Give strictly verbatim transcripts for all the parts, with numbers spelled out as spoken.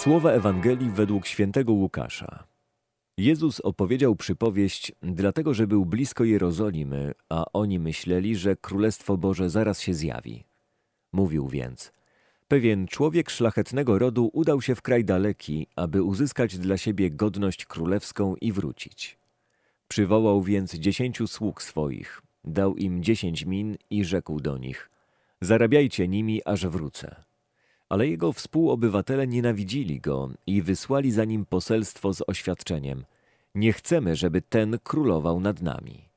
Słowa Ewangelii według świętego Łukasza. Jezus opowiedział przypowieść, dlatego że był blisko Jerozolimy, a oni myśleli, że Królestwo Boże zaraz się zjawi. Mówił więc: pewien człowiek szlachetnego rodu udał się w kraj daleki, aby uzyskać dla siebie godność królewską i wrócić. Przywołał więc dziesięciu sług swoich, dał im dziesięć min i rzekł do nich: zarabiajcie nimi, aż wrócę. Ale jego współobywatele nienawidzili go i wysłali za nim poselstwo z oświadczeniem: nie chcemy, żeby ten królował nad nami.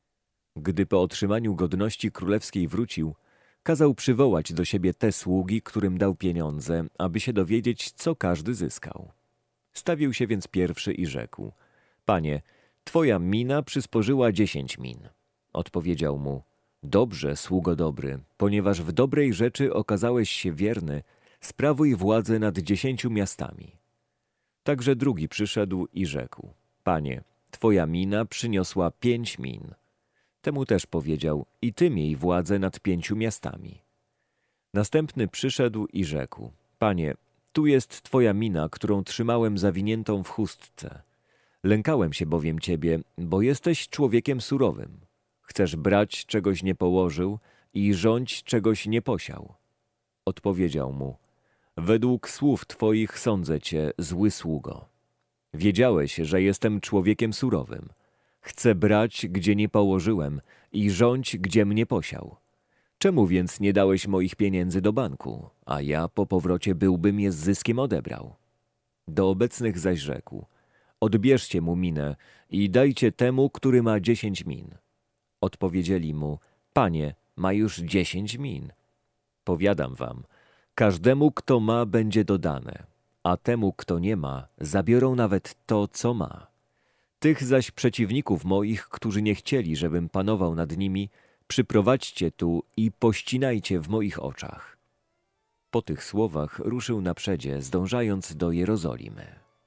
Gdy po otrzymaniu godności królewskiej wrócił, kazał przywołać do siebie te sługi, którym dał pieniądze, aby się dowiedzieć, co każdy zyskał. Stawił się więc pierwszy i rzekł: panie, twoja mina przysporzyła dziesięć min. Odpowiedział mu: dobrze, sługo dobry, ponieważ w dobrej rzeczy okazałeś się wierny, sprawuj władzę nad dziesięciu miastami. Także drugi przyszedł i rzekł: panie, twoja mina przyniosła pięć min. Temu też powiedział: i ty miej władzę nad pięciu miastami. Następny przyszedł i rzekł: panie, tu jest twoja mina, którą trzymałem zawiniętą w chustce. Lękałem się bowiem ciebie, bo jesteś człowiekiem surowym. Chcesz brać, czegoś nie położył, i rządź, czegoś nie posiał. Odpowiedział mu: według słów twoich sądzę cię, zły sługo. Wiedziałeś, że jestem człowiekiem surowym. Chcę brać, gdzie nie położyłem, i rządź, gdziem nie posiał. Czemu więc nie dałeś moich pieniędzy do banku, a ja po powrocie byłbym je z zyskiem odebrał? Do obecnych zaś rzekł: odbierzcie mu minę i dajcie temu, który ma dziesięć min. Odpowiedzieli mu: panie, ma już dziesięć min. Powiadam wam, każdemu, kto ma, będzie dodane, a temu, kto nie ma, zabiorą nawet to, co ma. Tych zaś przeciwników moich, którzy nie chcieli, żebym panował nad nimi, przyprowadźcie tu i pościnajcie w moich oczach. Po tych słowach ruszył naprzedzie, zdążając do Jerozolimy.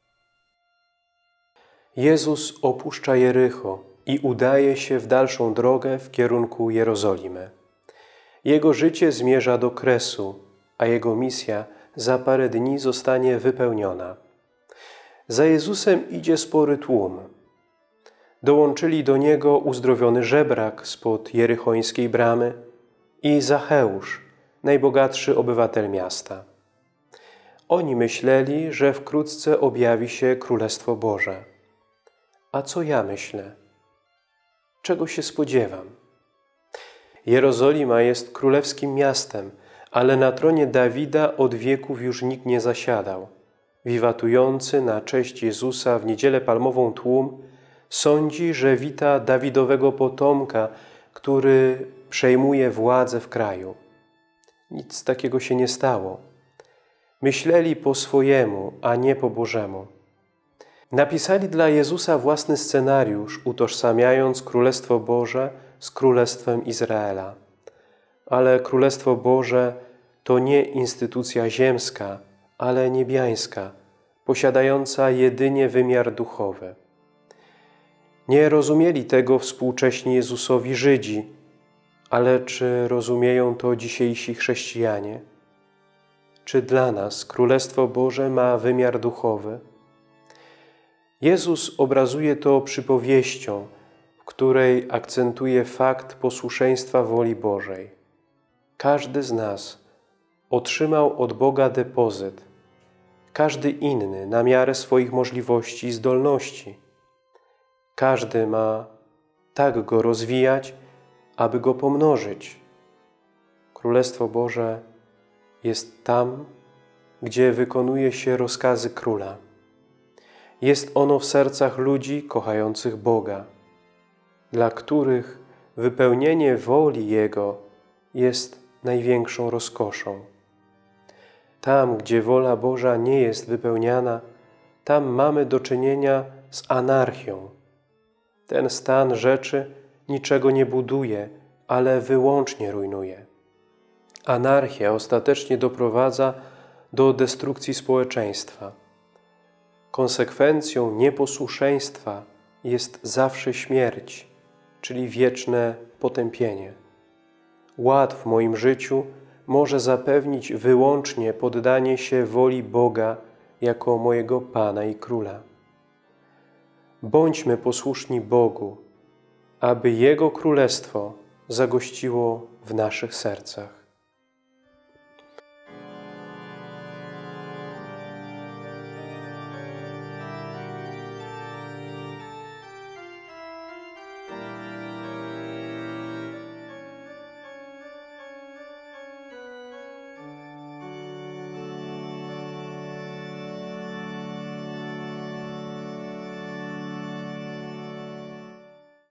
Jezus opuszcza Jericho i udaje się w dalszą drogę w kierunku Jerozolimy. Jego życie zmierza do kresu, a jego misja za parę dni zostanie wypełniona. Za Jezusem idzie spory tłum. Dołączyli do niego uzdrowiony żebrak spod jerychońskiej bramy i Zacheusz, najbogatszy obywatel miasta. Oni myśleli, że wkrótce objawi się Królestwo Boże. A co ja myślę? Czego się spodziewam? Jerozolima jest królewskim miastem, ale na tronie Dawida od wieków już nikt nie zasiadał. Wiwatujący na cześć Jezusa w Niedzielę Palmową tłum sądzi, że wita Dawidowego potomka, który przejmuje władzę w kraju. Nic takiego się nie stało. Myśleli po swojemu, a nie po Bożemu. Napisali dla Jezusa własny scenariusz, utożsamiając Królestwo Boże z Królestwem Izraela. Ale Królestwo Boże to nie instytucja ziemska, ale niebiańska, posiadająca jedynie wymiar duchowy. Nie rozumieli tego współcześni Jezusowi Żydzi, ale czy rozumieją to dzisiejsi chrześcijanie? Czy dla nas Królestwo Boże ma wymiar duchowy? Jezus obrazuje to przypowieścią, w której akcentuje fakt posłuszeństwa woli Bożej. Każdy z nas otrzymał od Boga depozyt, każdy inny na miarę swoich możliwości i zdolności. Każdy ma tak go rozwijać, aby go pomnożyć. Królestwo Boże jest tam, gdzie wykonuje się rozkazy Króla. Jest ono w sercach ludzi kochających Boga, dla których wypełnienie woli Jego jest największą rozkoszą. Tam, gdzie wola Boża nie jest wypełniana, tam mamy do czynienia z anarchią. Ten stan rzeczy niczego nie buduje, ale wyłącznie rujnuje. Anarchia ostatecznie doprowadza do destrukcji społeczeństwa. Konsekwencją nieposłuszeństwa jest zawsze śmierć, czyli wieczne potępienie. Ład w moim życiu może zapewnić wyłącznie poddanie się woli Boga jako mojego Pana i Króla. Bądźmy posłuszni Bogu, aby Jego Królestwo zagościło w naszych sercach.